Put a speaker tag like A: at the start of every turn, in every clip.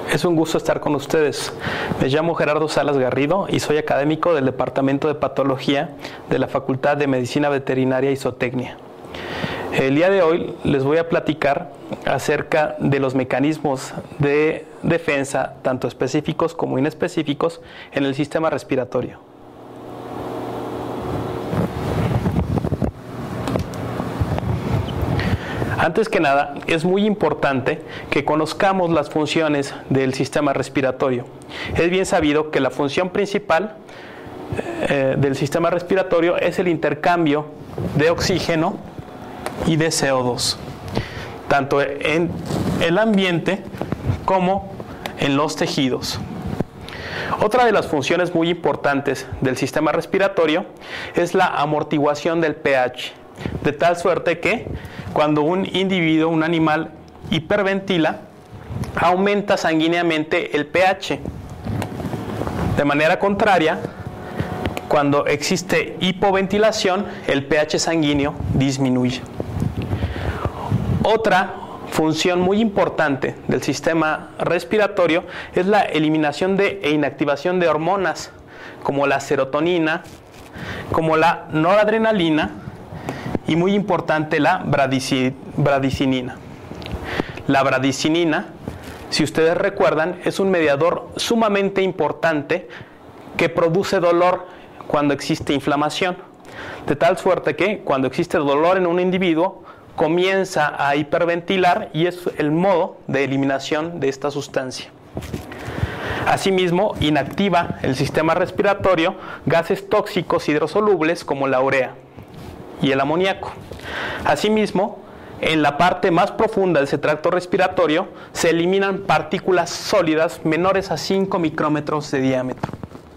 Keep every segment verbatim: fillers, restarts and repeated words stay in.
A: Es un gusto estar con ustedes. Me llamo Gerardo Salas Garrido y soy académico del Departamento de Patología de la Facultad de Medicina Veterinaria y Zootecnia. El día de hoy les voy a platicar acerca de los mecanismos de defensa, tanto específicos como inespecíficos, en el sistema respiratorio. Antes que nada, es muy importante que conozcamos las funciones del sistema respiratorio. Es bien sabido que la función principal eh, del sistema respiratorio es el intercambio de oxígeno y de C O dos, tanto en el ambiente como en los tejidos. Otra de las funciones muy importantes del sistema respiratorio es la amortiguación del pH, de tal suerte que cuando un individuo, un animal, hiperventila, aumenta sanguíneamente el pH. De manera contraria, cuando existe hipoventilación, el pH sanguíneo disminuye. Otra función muy importante del sistema respiratorio es la eliminación de, e inactivación de hormonas, como la serotonina, como la noradrenalina, y muy importante la bradicinina. La bradicinina, si ustedes recuerdan, es un mediador sumamente importante que produce dolor cuando existe inflamación, de tal suerte que cuando existe dolor en un individuo comienza a hiperventilar y es el modo de eliminación de esta sustancia. Asimismo, inactiva el sistema respiratorio gases tóxicos hidrosolubles como la urea y el amoníaco. Asimismo, en la parte más profunda de ese tracto respiratorio se eliminan partículas sólidas menores a cinco micrómetros de diámetro.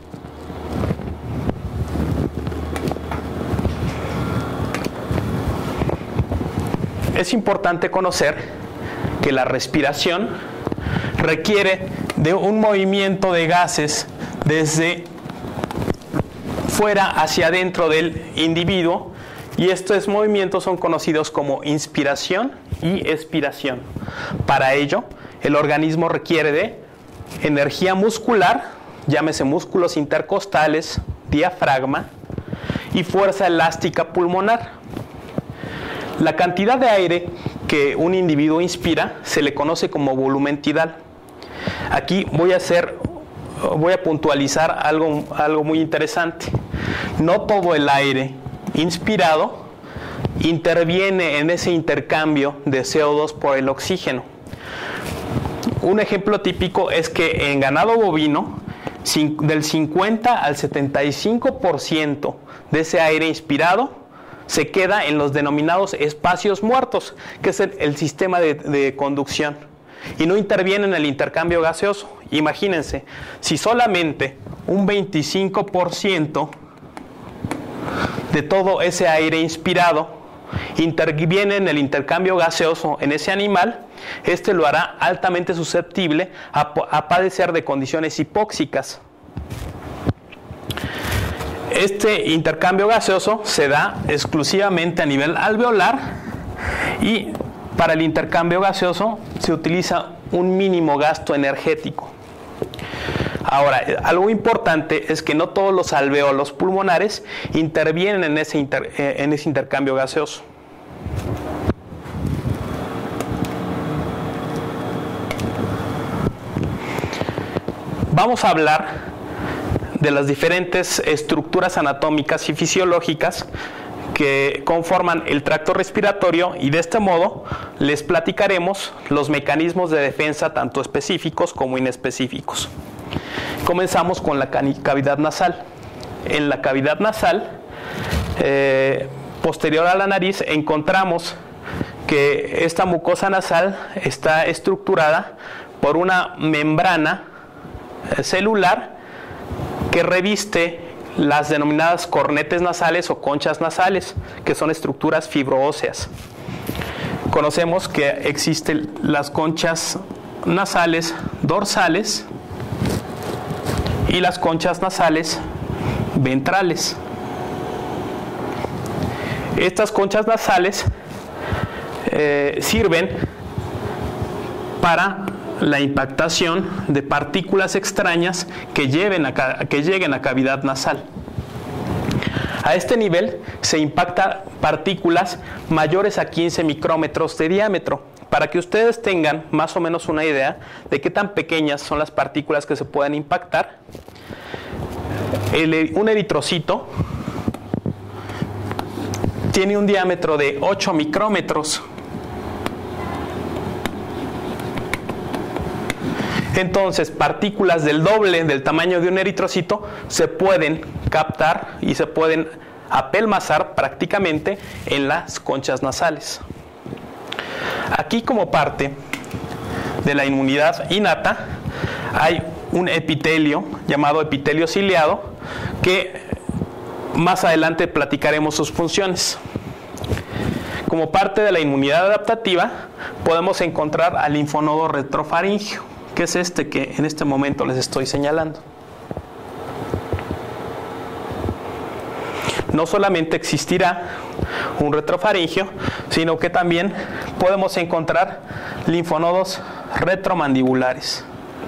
A: Es importante conocer que la respiración requiere de un movimiento de gases desde fuera hacia adentro del individuo, y estos movimientos son conocidos como inspiración y expiración. Para ello, el organismo requiere de energía muscular, llámese músculos intercostales, diafragma, y fuerza elástica pulmonar. La cantidad de aire que un individuo inspira se le conoce como volumen tidal. Aquí voy a hacer, voy a puntualizar algo, algo muy interesante. No todo el aire inspirado interviene en ese intercambio de C O dos por el oxígeno. Un ejemplo típico es que en ganado bovino, del cincuenta al setenta y cinco por ciento de ese aire inspirado se queda en los denominados espacios muertos, que es el, el sistema de, de conducción, y no interviene en el intercambio gaseoso. Imagínense, si solamente un veinticinco por ciento de todo ese aire inspirado interviene en el intercambio gaseoso en ese animal, este lo hará altamente susceptible a, a padecer de condiciones hipóxicas. Este intercambio gaseoso se da exclusivamente a nivel alveolar, y para el intercambio gaseoso se utiliza un mínimo gasto energético. Ahora, algo importante es que no todos los alvéolos pulmonares intervienen en ese, inter, en ese intercambio gaseoso. Vamos a hablar de las diferentes estructuras anatómicas y fisiológicas que conforman el tracto respiratorio, y de este modo les platicaremos los mecanismos de defensa tanto específicos como inespecíficos. Comenzamos con la cavidad nasal. En la cavidad nasal, eh, posterior a la nariz, encontramos que esta mucosa nasal está estructurada por una membrana eh, celular que reviste las denominadas cornetes nasales o conchas nasales, que son estructuras fibroóseas. Conocemos que existen las conchas nasales dorsales y las conchas nasales ventrales. Estas conchas nasales eh, sirven para la impactación de partículas extrañas que, lleven a, que lleguen a cavidad nasal. A este nivel se impactan partículas mayores a quince micrómetros de diámetro, para que ustedes tengan más o menos una idea de qué tan pequeñas son las partículas que se pueden impactar. El, un eritrocito tiene un diámetro de ocho micrómetros. Entonces, partículas del doble del tamaño de un eritrocito se pueden captar y se pueden apelmazar prácticamente en las conchas nasales. Aquí, como parte de la inmunidad innata, hay un epitelio llamado epitelio ciliado, que más adelante platicaremos sus funciones. Como parte de la inmunidad adaptativa, podemos encontrar al linfonodo retrofaríngeo, que es este que en este momento les estoy señalando. No solamente existirá un retrofaringio, sino que también podemos encontrar linfonodos retromandibulares.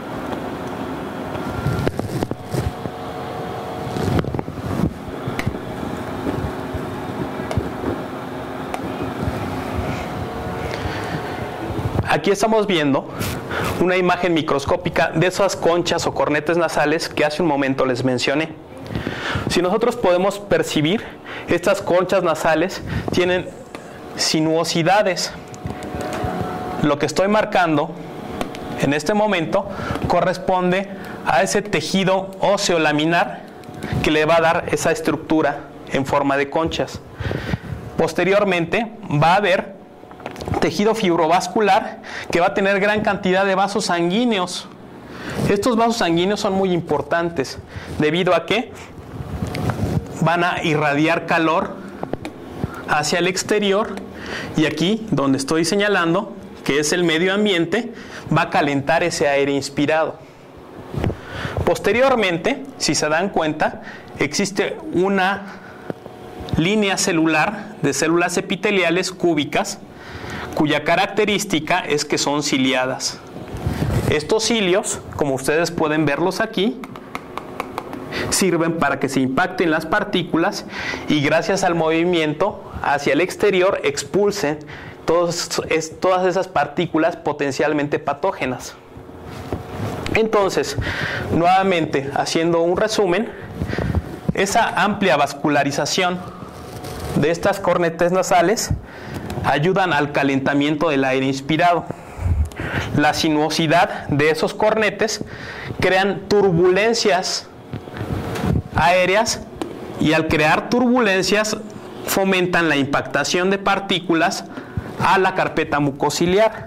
A: Aquí estamos viendo una imagen microscópica de esas conchas o cornetes nasales que hace un momento les mencioné. Si nosotros podemos percibir, estas conchas nasales tienen sinuosidades. Lo que estoy marcando en este momento corresponde a ese tejido óseo laminar que le va a dar esa estructura en forma de conchas. Posteriormente va a haber tejido fibrovascular que va a tener gran cantidad de vasos sanguíneos. Estos vasos sanguíneos son muy importantes debido a que van a irradiar calor hacia el exterior, y aquí donde estoy señalando, que es el medio ambiente, va a calentar ese aire inspirado. Posteriormente, si se dan cuenta, existe una línea celular de células epiteliales cúbicas cuya característica es que son ciliadas. Estos cilios, como ustedes pueden verlos aquí, sirven para que se impacten las partículas y gracias al movimiento hacia el exterior expulsen todos, es, todas esas partículas potencialmente patógenas. Entonces, nuevamente, haciendo un resumen, esa amplia vascularización de estas cornetes nasales ayudan al calentamiento del aire inspirado. La sinuosidad de esos cornetes crean turbulencias aéreas y al crear turbulencias fomentan la impactación de partículas a la carpeta mucociliar.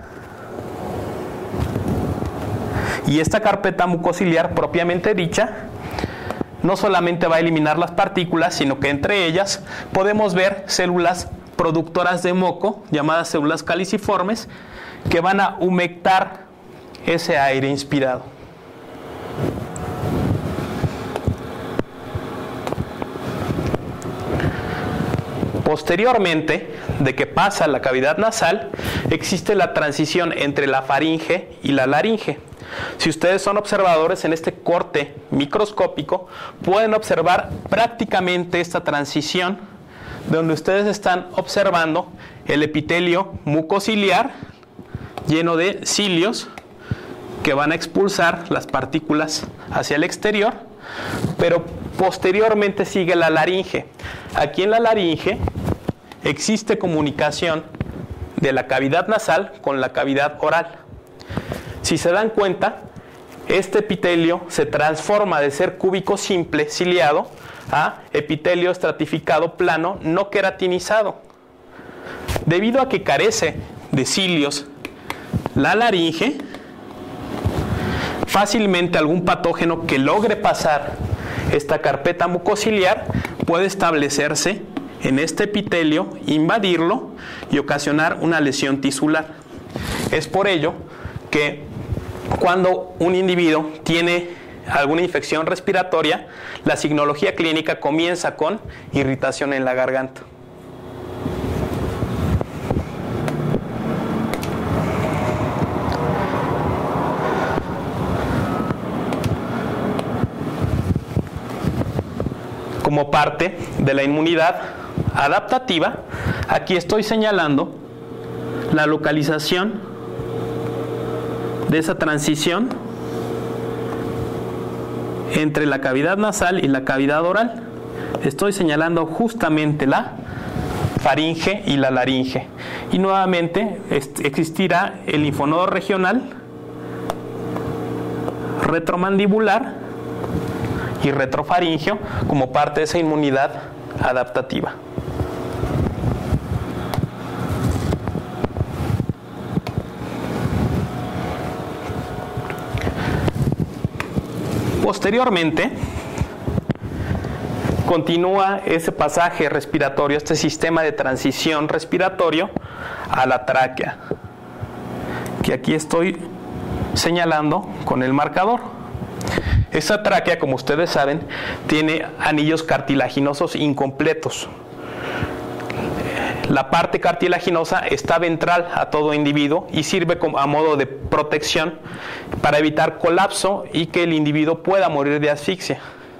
A: Y esta carpeta mucociliar propiamente dicha no solamente va a eliminar las partículas, sino que entre ellas podemos ver células productoras de moco, llamadas células caliciformes, que van a humectar ese aire inspirado. Posteriormente de que pasa la cavidad nasal, existe la transición entre la faringe y la laringe. Si ustedes son observadores en este corte microscópico, pueden observar prácticamente esta transición, donde ustedes están observando el epitelio mucociliar lleno de cilios que van a expulsar las partículas hacia el exterior, pero posteriormente sigue la laringe. Aquí en la laringe existe comunicación de la cavidad nasal con la cavidad oral. Si se dan cuenta, este epitelio se transforma de ser cúbico simple ciliado a epitelio estratificado plano no queratinizado. Debido a que carece de cilios la laringe, fácilmente algún patógeno que logre pasar esta carpeta mucociliar puede establecerse en este epitelio, invadirlo y ocasionar una lesión tisular. Es por ello que cuando un individuo tiene alguna infección respiratoria, la signología clínica comienza con irritación en la garganta. como parte de la inmunidad adaptativa, aquí estoy señalando la localización de esa transición entre la cavidad nasal y la cavidad oral. Estoy señalando justamente la faringe y la laringe. Y nuevamente existirá el linfonodo regional, retromandibular y retrofaringeo como parte de esa inmunidad adaptativa. Posteriormente, continúa ese pasaje respiratorio, este sistema de transición respiratorio a la tráquea, que aquí estoy señalando con el marcador. Esta tráquea, como ustedes saben, tiene anillos cartilaginosos incompletos. La parte cartilaginosa está ventral a todo individuo y sirve como a modo de protección para evitar colapso y que el individuo pueda morir de asfixia.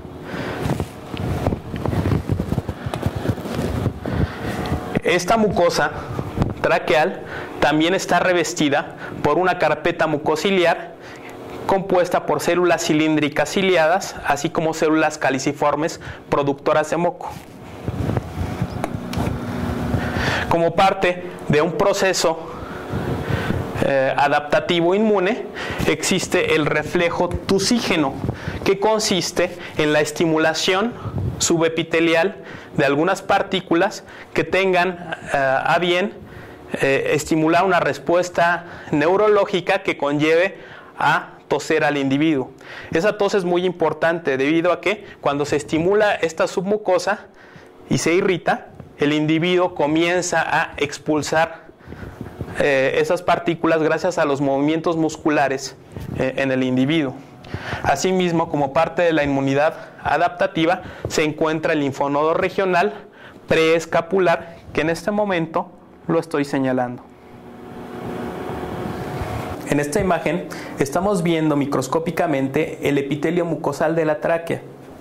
A: Esta mucosa traqueal también está revestida por una carpeta mucociliar compuesta por células cilíndricas ciliadas, así como células caliciformes productoras de moco. Como parte de un proceso eh, adaptativo inmune, existe el reflejo tusígeno, que consiste en la estimulación subepitelial de algunas partículas que tengan eh, a bien eh, estimular una respuesta neurológica que conlleve a toser al individuo. Esa tos es muy importante debido a que cuando se estimula esta submucosa y se irrita, el individuo comienza a expulsar eh, esas partículas gracias a los movimientos musculares eh, en el individuo. Asimismo, como parte de la inmunidad adaptativa, se encuentra el linfonodo regional preescapular, que en este momento lo estoy señalando. En esta imagen estamos viendo microscópicamente el epitelio mucosal de la tráquea.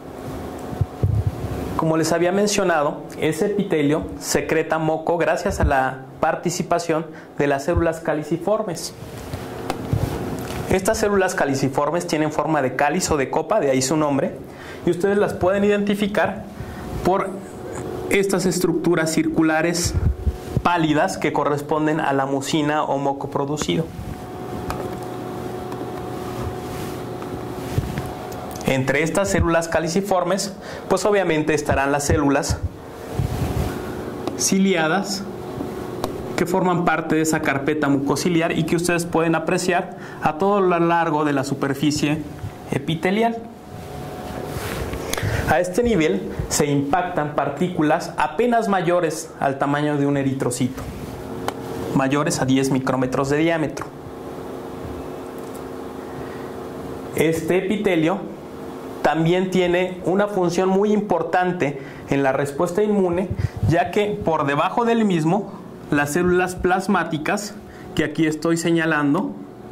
A: Como les había mencionado, ese epitelio secreta moco gracias a la participación de las células caliciformes. Estas células caliciformes tienen forma de cáliz o de copa, de ahí su nombre, y ustedes las pueden identificar por estas estructuras circulares pálidas que corresponden a la mucina o moco producido. Entre estas células caliciformes, pues obviamente estarán las células ciliadas que forman parte de esa carpeta mucociliar y que ustedes pueden apreciar a todo lo largo de la superficie epitelial. A este nivel se impactan partículas apenas mayores al tamaño de un eritrocito, mayores a diez micrómetros de diámetro. Este epitelio también tiene una función muy importante en la respuesta inmune, ya que por debajo del mismo, las células plasmáticas, que aquí estoy señalando,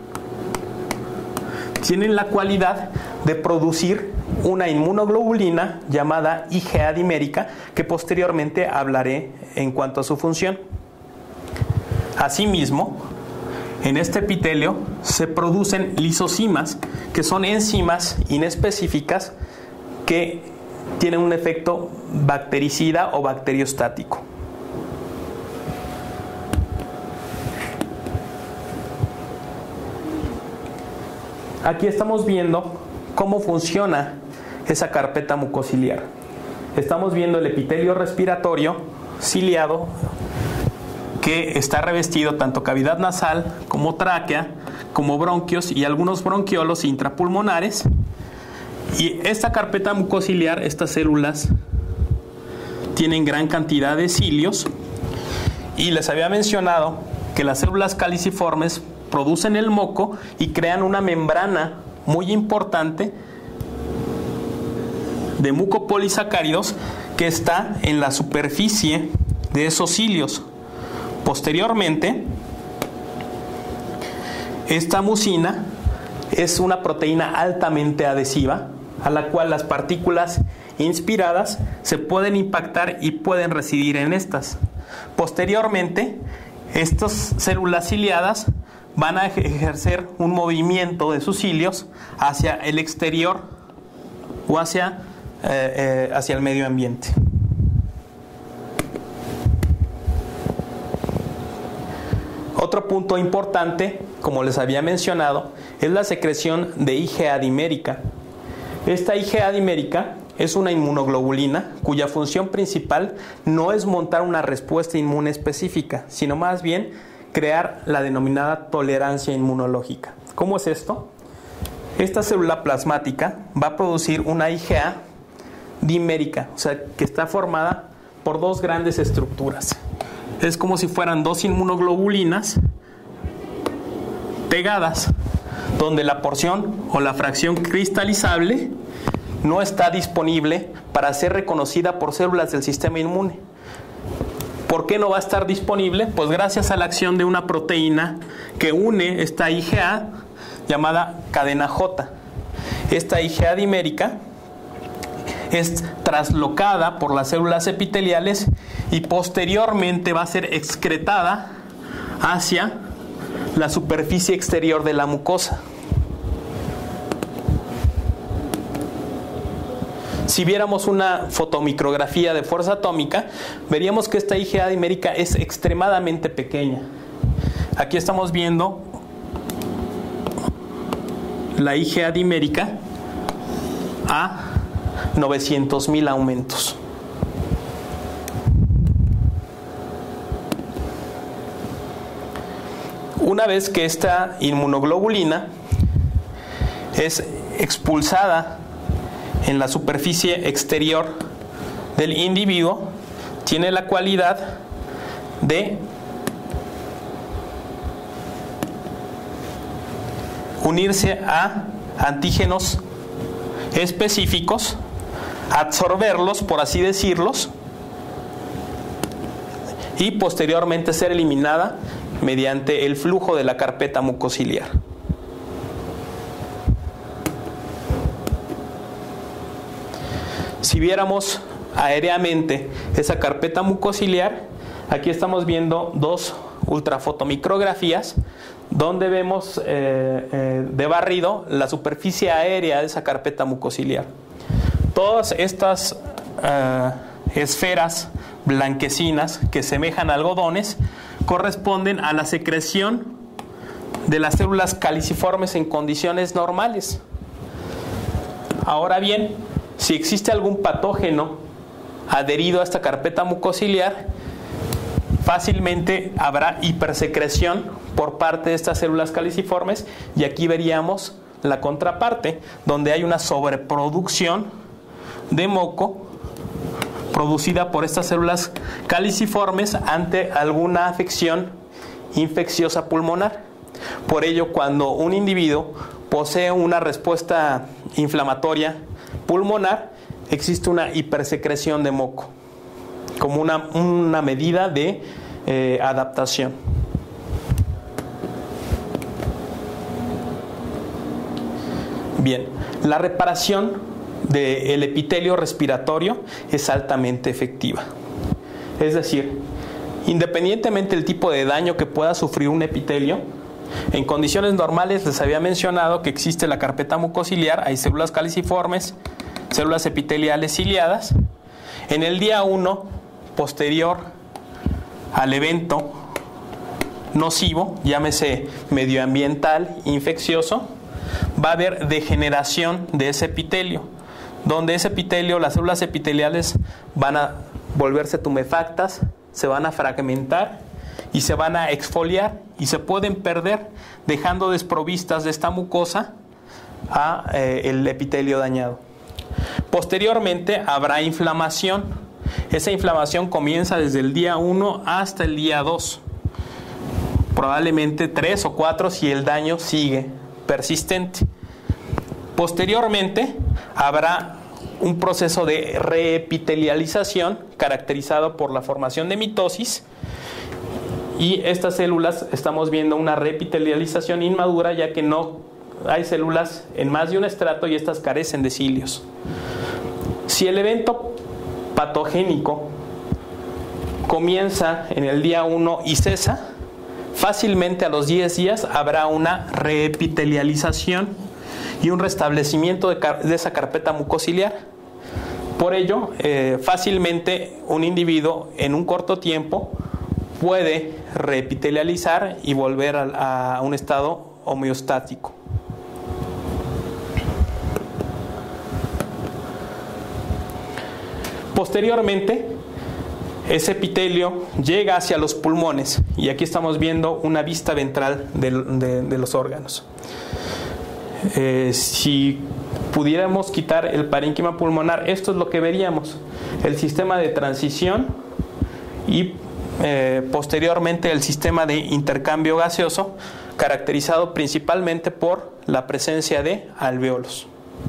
A: tienen la cualidad de producir una inmunoglobulina llamada I G A dimérica, que posteriormente hablaré en cuanto a su función. Asimismo, en este epitelio se producen lisosimas, que son enzimas inespecíficas que tienen un efecto bactericida o bacteriostático. Aquí estamos viendo cómo funciona esa carpeta mucociliar. Estamos viendo el epitelio respiratorio ciliado, que está revestido tanto cavidad nasal como tráquea, como bronquios y algunos bronquiolos intrapulmonares. Y esta carpeta mucociliar, estas células tienen gran cantidad de cilios, y les había mencionado que las células caliciformes producen el moco y crean una membrana muy importante de mucopolisacáridos que está en la superficie de esos cilios. Posteriormente, esta mucina es una proteína altamente adhesiva a la cual las partículas inspiradas se pueden impactar y pueden residir en estas. Posteriormente, estas células ciliadas van a ejercer un movimiento de sus cilios hacia el exterior o hacia, eh, eh, hacia el medio ambiente. Otro punto importante, como les había mencionado, es la secreción de I G A dimérica. Esta I G A dimérica es una inmunoglobulina cuya función principal no es montar una respuesta inmune específica, sino más bien crear la denominada tolerancia inmunológica. ¿Cómo es esto? Esta célula plasmática va a producir una I G A dimérica, o sea, que está formada por dos grandes estructuras. Es como si fueran dos inmunoglobulinas pegadas, donde la porción o la fracción cristalizable no está disponible para ser reconocida por células del sistema inmune. ¿Por qué no va a estar disponible? Pues gracias a la acción de una proteína que une esta I G A llamada cadena J. Esta I G A dimérica es traslocada por las células epiteliales y posteriormente va a ser excretada hacia la superficie exterior de la mucosa. Si viéramos una fotomicrografía de fuerza atómica, veríamos que esta I G A dimérica es extremadamente pequeña. Aquí estamos viendo la I G A dimérica a novecientos mil aumentos. Una vez que esta inmunoglobulina es expulsada en la superficie exterior del individuo, tiene la cualidad de unirse a antígenos específicos, absorberlos, por así decirlos, y posteriormente ser eliminada mediante el flujo de la carpeta mucociliar. Si viéramos aéreamente esa carpeta mucociliar, aquí estamos viendo dos ultrafotomicrografías donde vemos eh, eh, de barrido la superficie aérea de esa carpeta mucociliar. Todas estas eh, esferas blanquecinas que semejan a algodones corresponden a la secreción de las células caliciformes en condiciones normales. Ahora bien, si existe algún patógeno adherido a esta carpeta mucociliar, fácilmente habrá hipersecreción por parte de estas células caliciformes, y aquí veríamos la contraparte, donde hay una sobreproducción de moco producida por estas células caliciformes ante alguna afección infecciosa pulmonar. Por ello, cuando un individuo posee una respuesta inflamatoria pulmonar, existe una hipersecreción de moco, como una, una medida de eh, adaptación. Bien, la reparación del epitelio respiratorio es altamente efectiva. Es decir, independientemente del tipo de daño que pueda sufrir un epitelio, en condiciones normales les había mencionado que existe la carpeta mucociliar, hay células caliciformes, células epiteliales ciliadas. En el día uno, posterior al evento nocivo, llámese medioambiental, infeccioso, va a haber degeneración de ese epitelio, donde ese epitelio, las células epiteliales van a volverse tumefactas, se van a fragmentar y se van a exfoliar y se pueden perder, dejando desprovistas de esta mucosa a eh, el epitelio dañado. Posteriormente habrá inflamación. Esa inflamación comienza desde el día uno hasta el día dos, probablemente tres o cuatro si el daño sigue persistente. Posteriormente habrá un proceso de reepitelialización caracterizado por la formación de mitosis, y estas células estamos viendo una reepitelialización inmadura, ya que no hay células en más de un estrato y estas carecen de cilios. Si el evento patogénico comienza en el día uno y cesa, fácilmente a los diez días habrá una reepitelialización y un restablecimiento de, de esa carpeta mucociliar. Por ello, eh, fácilmente un individuo en un corto tiempo puede reepitelializar y volver a, a un estado homeostático. Posteriormente, ese epitelio llega hacia los pulmones y aquí estamos viendo una vista ventral de, de, de los órganos. Eh, si pudiéramos quitar el parénquima pulmonar, esto es lo que veríamos: el sistema de transición y eh, posteriormente el sistema de intercambio gaseoso, caracterizado principalmente por la presencia de alvéolos.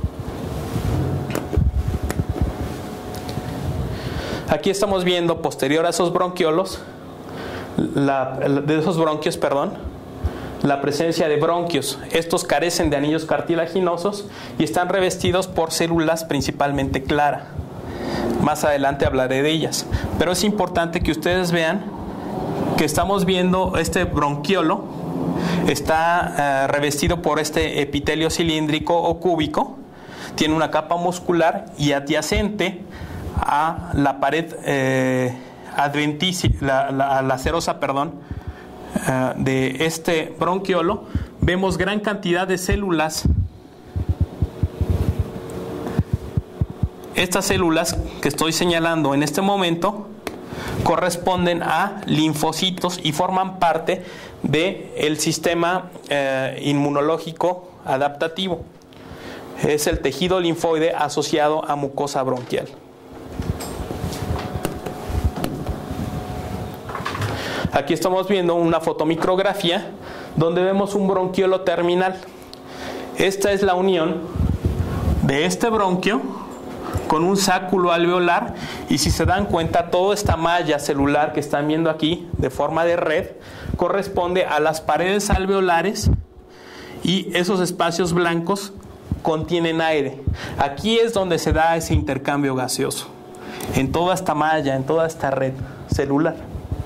A: Aquí estamos viendo, posterior a esos bronquiolos, la, de esos bronquios, perdón, la presencia de bronquios. Estos carecen de anillos cartilaginosos y están revestidos por células principalmente claras. Más adelante hablaré de ellas, pero es importante que ustedes vean que estamos viendo este bronquiolo, está uh, revestido por este epitelio cilíndrico o cúbico, tiene una capa muscular y adyacente a la pared eh, adventicia, la, la, la serosa, perdón, uh, de este bronquiolo, vemos gran cantidad de células. Estas células que estoy señalando en este momento corresponden a linfocitos y forman parte del sistema eh, inmunológico adaptativo. Es el tejido linfoide asociado a mucosa bronquial. Aquí estamos viendo una fotomicrografía donde vemos un bronquiolo terminal. Esta es la unión de este bronquio con un sáculo alveolar, y si se dan cuenta, toda esta malla celular que están viendo aquí de forma de red corresponde a las paredes alveolares, y esos espacios blancos contienen aire. Aquí es donde se da ese intercambio gaseoso, en toda esta malla, en toda esta red celular.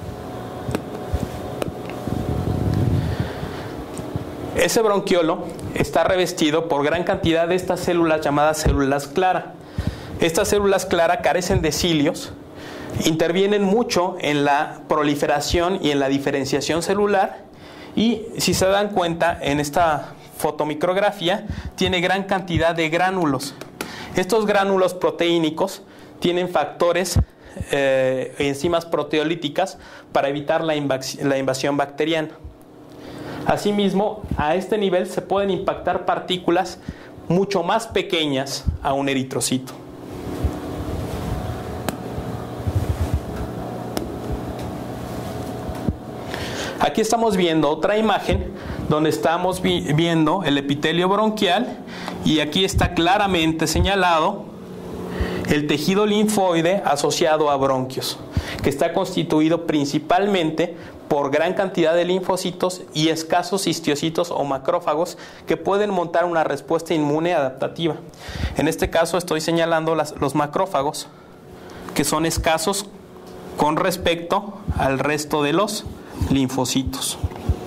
A: Ese bronquiolo está revestido por gran cantidad de estas células llamadas células clara. Estas células clara carecen de cilios, intervienen mucho en la proliferación y en la diferenciación celular, y si se dan cuenta en esta fotomicrografía tiene gran cantidad de gránulos. Estos gránulos proteínicos tienen factores, eh, enzimas proteolíticas para evitar la, invas- la invasión bacteriana. Asimismo, a este nivel se pueden impactar partículas mucho más pequeñas a un eritrocito. Aquí estamos viendo otra imagen donde estamos vi- viendo el epitelio bronquial, y aquí está claramente señalado el tejido linfoide asociado a bronquios, que está constituido principalmente por gran cantidad de linfocitos y escasos histiocitos o macrófagos que pueden montar una respuesta inmune adaptativa. En este caso estoy señalando las, los macrófagos, que son escasos con respecto al resto de los linfocitos.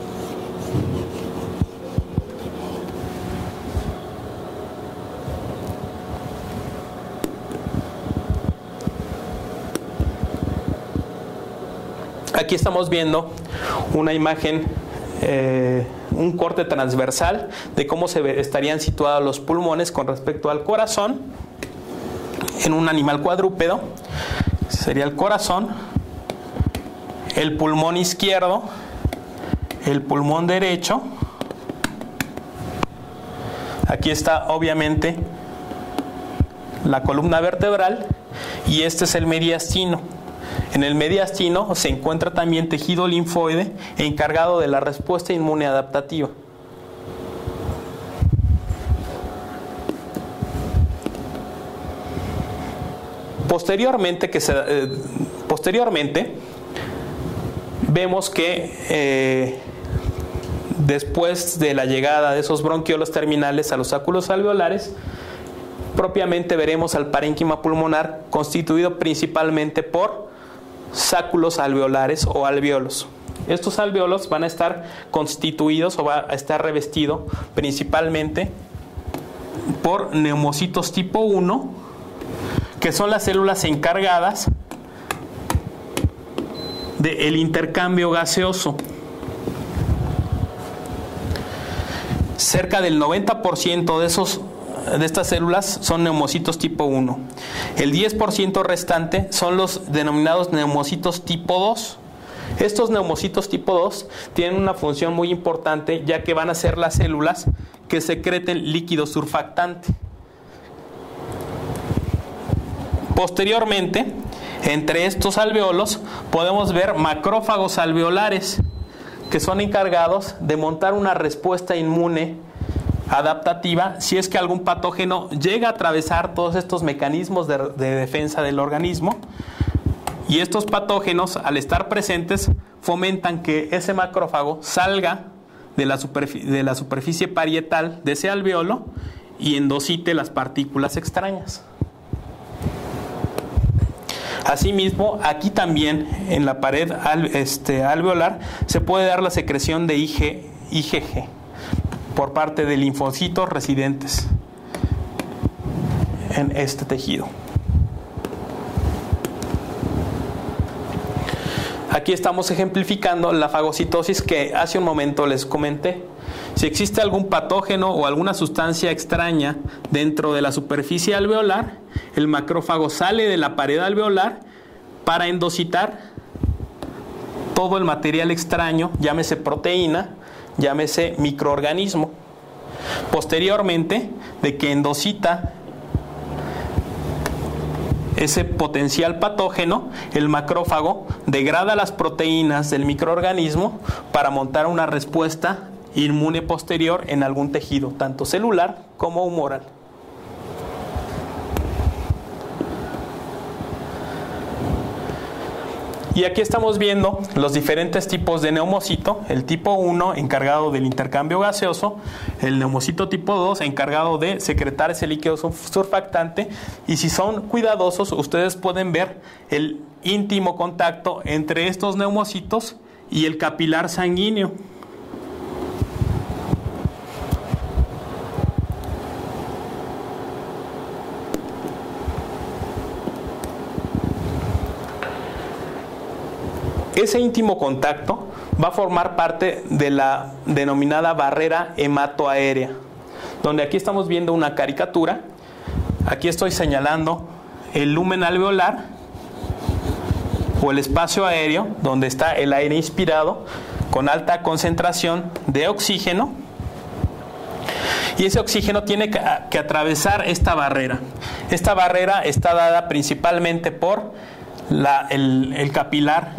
A: Aquí estamos viendo una imagen, eh, un corte transversal de cómo se ve, estarían situados los pulmones con respecto al corazón en un animal cuadrúpedo. Sería el corazón, el pulmón izquierdo, el pulmón derecho. Aquí está obviamente la columna vertebral, y este es el mediastino. En el mediastino se encuentra también tejido linfoide encargado de la respuesta inmune adaptativa. Posteriormente, que se, eh, posteriormente vemos que eh, después de la llegada de esos bronquiolos terminales a los sáculos alveolares, propiamente veremos al parénquima pulmonar constituido principalmente por sáculos alveolares o alvéolos. Estos alvéolos van a estar constituidos o va a estar revestido principalmente por neumocitos tipo uno, que son las células encargadas del intercambio gaseoso. Cerca del noventa por ciento de, esos, de estas células son neumocitos tipo uno. El diez por ciento restante son los denominados neumocitos tipo dos. Estos neumocitos tipo dos tienen una función muy importante, ya que van a ser las células que secreten líquido surfactante. Posteriormente, entre estos alvéolos podemos ver macrófagos alveolares, que son encargados de montar una respuesta inmune adaptativa si es que algún patógeno llega a atravesar todos estos mecanismos de, de defensa del organismo, y estos patógenos, al estar presentes, fomentan que ese macrófago salga de la, superfi- de la superficie parietal de ese alvéolo y endocite las partículas extrañas. Asimismo, aquí también en la pared al, este, alveolar se puede dar la secreción de I G G por parte de linfocitos residentes en este tejido. Aquí estamos ejemplificando la fagocitosis que hace un momento les comenté. Si existe algún patógeno o alguna sustancia extraña dentro de la superficie alveolar, el macrófago sale de la pared alveolar para endocitar todo el material extraño, llámese proteína, llámese microorganismo. Posteriormente, de que endocita ese potencial patógeno, el macrófago degrada las proteínas del microorganismo para montar una respuesta inmune posterior en algún tejido, tanto celular como humoral. Y aquí estamos viendo los diferentes tipos de neumocito. El tipo uno encargado del intercambio gaseoso, el neumocito tipo dos encargado de secretar ese líquido surfactante, y si son cuidadosos ustedes pueden ver el íntimo contacto entre estos neumocitos y el capilar sanguíneo. Ese íntimo contacto va a formar parte de la denominada barrera hematoaérea, donde aquí estamos viendo una caricatura. Aquí estoy señalando el lumen alveolar o el espacio aéreo donde está el aire inspirado con alta concentración de oxígeno, y ese oxígeno tiene que, que atravesar esta barrera. Esta barrera está dada principalmente por la, el, el capilar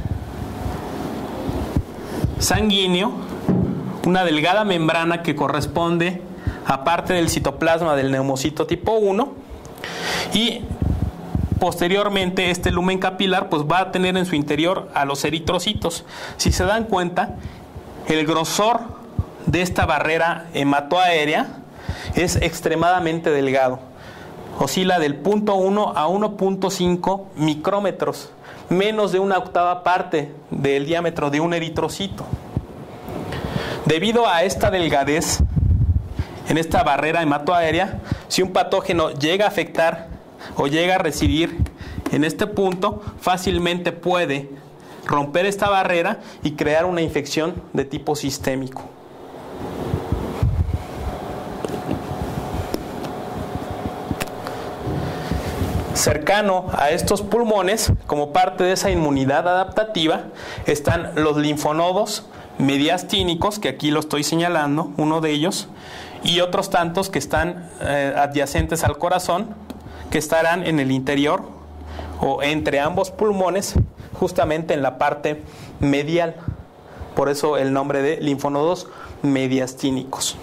A: sanguíneo, una delgada membrana que corresponde a parte del citoplasma del neumocito tipo uno, y posteriormente este lumen capilar pues va a tener en su interior a los eritrocitos. Si se dan cuenta, el grosor de esta barrera hematoaérea es extremadamente delgado, oscila del punto uno a uno punto cinco micrómetros, menos de una octava parte del diámetro de un eritrocito. Debido a esta delgadez en esta barrera hematoaérea, si un patógeno llega a afectar o llega a residir en este punto, fácilmente puede romper esta barrera y crear una infección de tipo sistémico. Cercano a estos pulmones, como parte de esa inmunidad adaptativa, están los linfonodos mediastínicos, que aquí lo estoy señalando, uno de ellos, y otros tantos que están eh, adyacentes al corazón, que estarán en el interior o entre ambos pulmones, justamente en la parte medial. Por eso el nombre de linfonodos mediastínicos.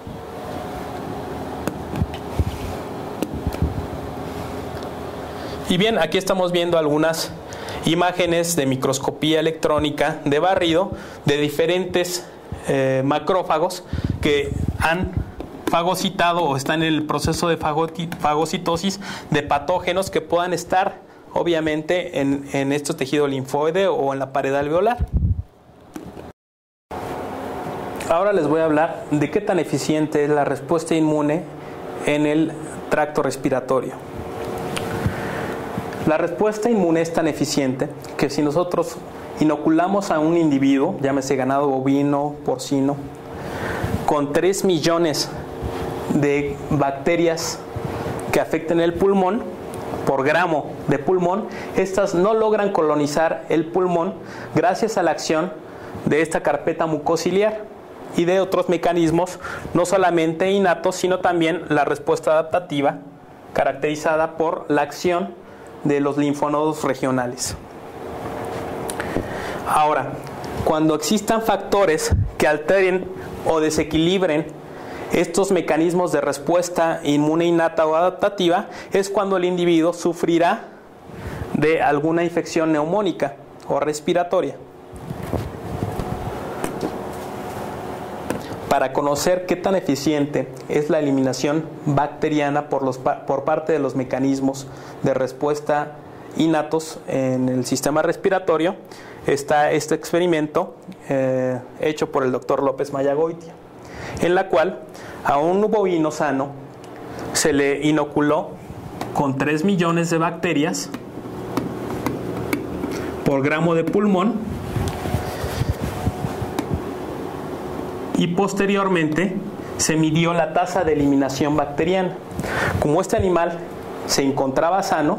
A: Y bien, aquí estamos viendo algunas imágenes de microscopía electrónica de barrido de diferentes eh, macrófagos que han fagocitado o está en el proceso de fagocitosis de patógenos que puedan estar obviamente en, en este tejido linfoide o en la pared alveolar. Ahora les voy a hablar de qué tan eficiente es la respuesta inmune en el tracto respiratorio. La respuesta inmune es tan eficiente que si nosotros inoculamos a un individuo, llámese ganado bovino, porcino, con tres millones de bacterias que afecten el pulmón, por gramo de pulmón, estas no logran colonizar el pulmón gracias a la acción de esta carpeta mucociliar y de otros mecanismos, no solamente innatos, sino también la respuesta adaptativa, caracterizada por la acción de los linfonodos regionales. Ahora, cuando existan factores que alteren o desequilibren estos mecanismos de respuesta inmune innata o adaptativa, es cuando el individuo sufrirá de alguna infección neumónica o respiratoria. Para conocer qué tan eficiente es la eliminación bacteriana por, los, por parte de los mecanismos de respuesta innatos en el sistema respiratorio, está este experimento eh, hecho por el doctor López Mayagoitia, en la cual a un bovino sano se le inoculó con tres millones de bacterias por gramo de pulmón, y posteriormente se midió la tasa de eliminación bacteriana. Como este animal se encontraba sano,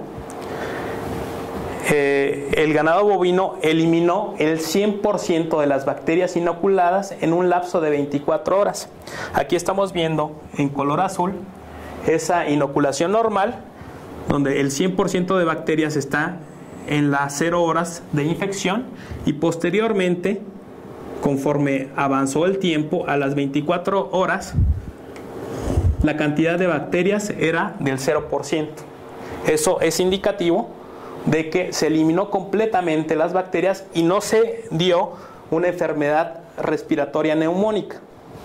A: eh, el ganado bovino eliminó el cien por ciento de las bacterias inoculadas en un lapso de veinticuatro horas. Aquí estamos viendo en color azul esa inoculación normal, donde el cien por ciento de bacterias está en las cero horas de infección, y posteriormente, conforme avanzó el tiempo, a las veinticuatro horas, la cantidad de bacterias era del cero por ciento. Eso es indicativo de que se eliminó completamente las bacterias y no se dio una enfermedad respiratoria neumónica.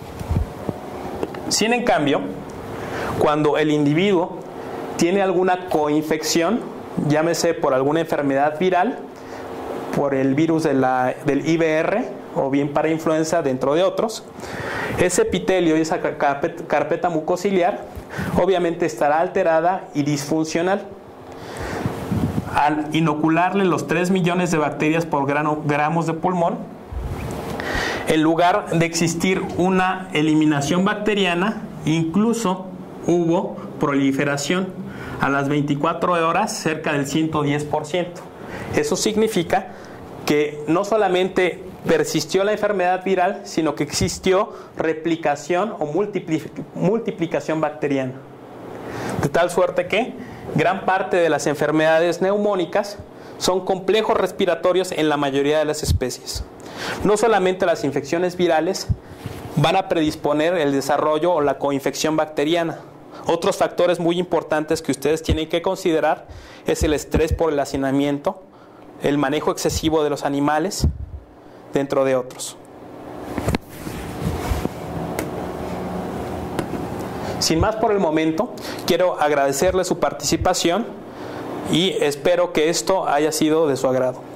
A: Sin en cambio, cuando el individuo tiene alguna coinfección, llámese por alguna enfermedad viral, por el virus de la, del I B R, o bien para influenza, dentro de otros, ese epitelio y esa carpeta, carpeta mucociliar obviamente estará alterada y disfuncional. Al inocularle los tres millones de bacterias por grano, gramos de pulmón, en lugar de existir una eliminación bacteriana, incluso hubo proliferación a las veinticuatro horas cerca del ciento diez por ciento. Eso significa que no solamente persistió la enfermedad viral, sino que existió replicación o multiplicación bacteriana. De tal suerte que gran parte de las enfermedades neumónicas son complejos respiratorios en la mayoría de las especies. No solamente las infecciones virales van a predisponer el desarrollo o la coinfección bacteriana. Otros factores muy importantes que ustedes tienen que considerar es el estrés por el hacinamiento, el manejo excesivo de los animales, dentro de otros. Sin más por el momento, quiero agradecerle su participación y espero que esto haya sido de su agrado.